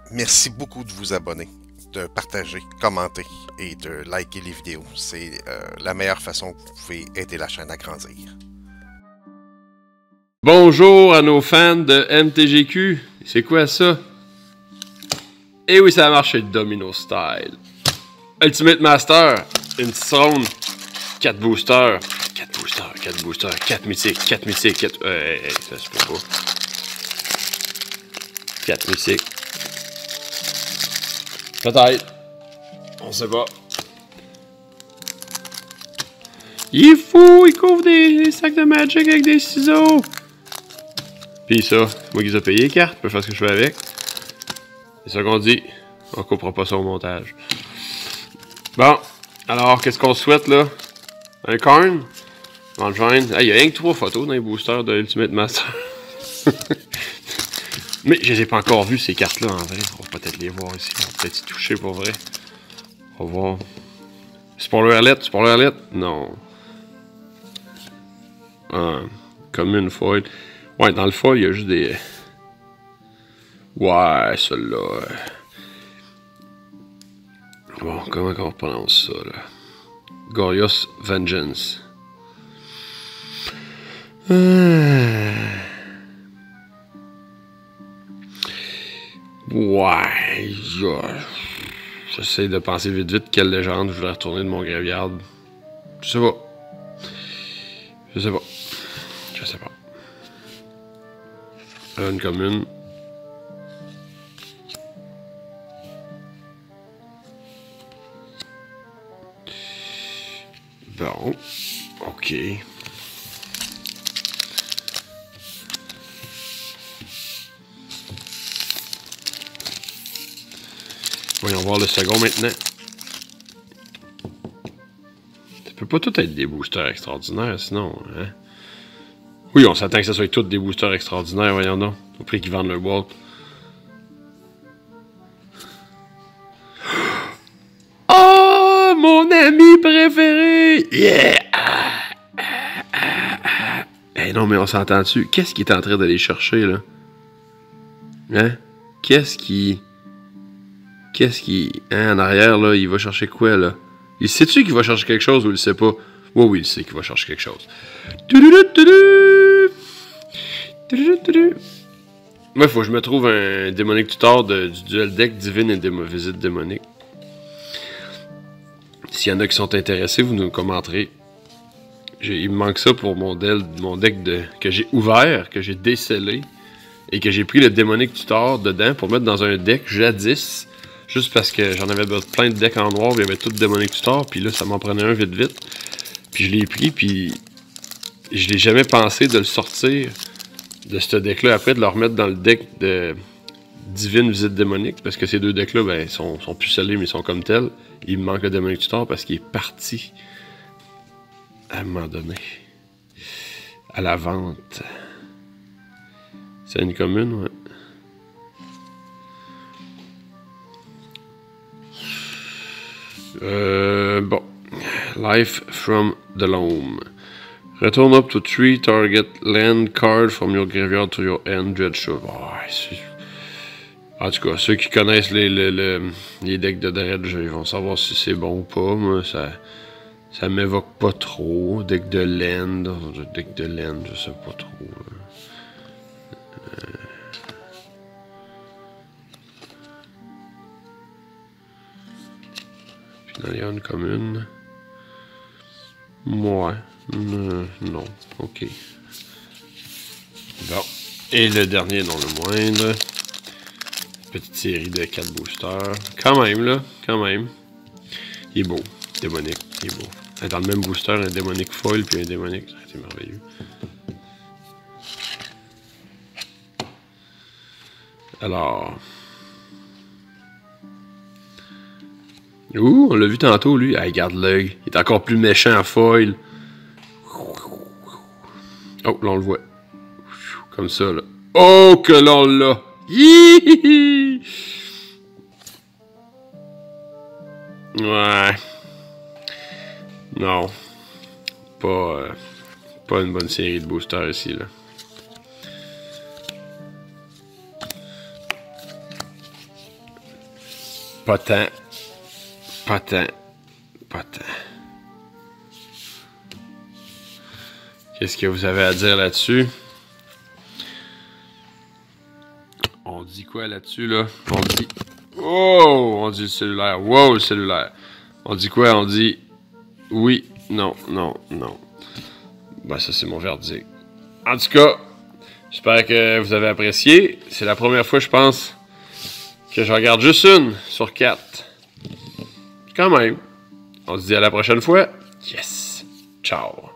Merci beaucoup de vous abonner, de partager, commenter et de liker les vidéos. C'est la meilleure façon que vous pouvez aider la chaîne à grandir. Bonjour à nos fans de MTGQ. C'est quoi ça? Eh oui, ça a marché, Domino Style. Ultimate Master, une petite ronde, 4 boosters. 4 mythiques, 4 mythiques, 4... ça se peut pas. 4 mythiques. Peut-être. On sait pas. Il est fou, il couvre des sacs de Magic avec des ciseaux. Pis ça, c'est moi qui les ai payé les cartes, je peux faire ce que je veux avec. C'est ça qu'on dit. On coupera pas ça au montage. Bon, alors, qu'est-ce qu'on souhaite là? Un corn? On va le joindre. Il y a rien que 3 photos dans les boosters de Ultimate Master. Mais je les ai pas encore vues ces cartes-là en vrai. On va peut-être les voir ici. On va peut-être y toucher pour vrai. On va voir. Spoiler alert? Non. Comme une foil. Ouais, dans le foil, il y a juste des... Ouais, celui-là. Bon, comment on prononce ça, là? Goryo's Vengeance. Ouais, j'essaie de penser vite quelle légende je voudrais retourner de mon graveyard. Je sais pas. Une commune. Bon, ok. Voyons voir le second maintenant. Ça peut pas tout être des boosters extraordinaires, sinon, hein? Oui, on s'attend que ce soit tous des boosters extraordinaires, voyons donc. Au prix qu'ils vendent leur boîte. Oh, mon ami préféré! Yeah! Hey, non, mais on s'entend dessus. Qu'est-ce qu'il est en train d'aller chercher, là? Hein? Qu'est-ce qui... Hein, en arrière, là, il va chercher quoi, là? Il sait-tu qu'il va chercher quelque chose ou il le sait pas? Oui, il sait qu'il va chercher quelque chose. Moi, il faut que je me trouve un démonique tutor du duel deck Divine et Visite démonique. S'il y en a qui sont intéressés, vous nous commenterez. Il me manque ça pour mon deck que j'ai ouvert, que j'ai décellé, et que j'ai pris le démonique tutor dedans pour mettre dans un deck jadis. Juste parce que j'en avais plein de decks en noir, il y avait tout démonique tutor, puis là, ça m'en prenait un vite. Puis je l'ai pris, puis je l'ai jamais pensé de le sortir de ce deck-là, après de le remettre dans le deck de Divine Visite démonique, parce que ces deux decks-là, ben, sont plus scellés, mais ils sont comme tels. Il me manque le démonique tutor parce qu'il est parti à un moment donné à la vente. C'est une commune, ouais. Bon. Life from the Loam. Return up to 3 target land card from your graveyard to your hand. Dreadshow. En tout cas, ceux qui connaissent les decks de Dredge, ils vont savoir si c'est bon ou pas. Moi, ça m'évoque pas trop. Deck de land, je sais pas trop. Puis il y a une commune. Ouais. Non. Ok. Bon. Et le dernier, non le moindre. Petite série de 4 boosters. Quand même, là. Quand même. Il est beau. Démonique. Il est beau. Dans le même booster, un démonique foil puis un démonique. C'est merveilleux. Alors. Ouh, on l'a vu tantôt, lui. Ah, il garde l'œil. Il est encore plus méchant à foil. Oh, là, on le voit. Comme ça, là. Oh, que l'on l'a. Hihihi. Ouais. Non. Pas une bonne série de boosters ici, là. Pas tant. Pas tant. Pas tant. Qu'est-ce que vous avez à dire là-dessus? On dit quoi là-dessus, là? On dit... Oh! On dit le cellulaire. Wow, le cellulaire. On dit quoi? On dit... Oui, non, non, non. Ben, ça, c'est mon verdict. En tout cas, j'espère que vous avez apprécié. C'est la première fois, je pense, que je regarde juste une sur 4. Quand même. On se dit à la prochaine fois. Yes! Ciao!